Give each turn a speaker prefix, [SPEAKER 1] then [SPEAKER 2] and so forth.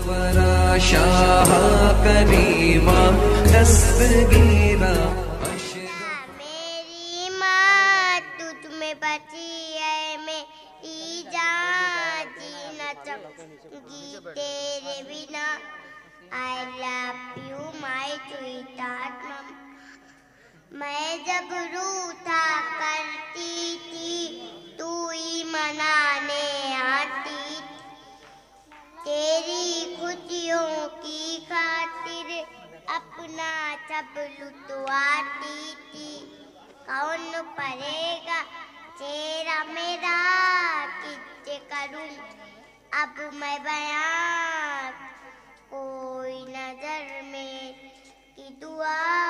[SPEAKER 1] वरा शाह करीमा दस्तगीरा।
[SPEAKER 2] मेरी माँ तू तुम्हें बची है, मेरी जान जी न सकूंगी तेरे बिना। I love you my sweetheart mom। मैं जब रूठा करती थी तू ही मनाने आती, तेरी खुशियों की खातिर अपना सब लुटवाती थी। कौन पढ़ेगा चेहरा मेरा किससे करूं अब मैं बयां, कोई नजर में की दुआ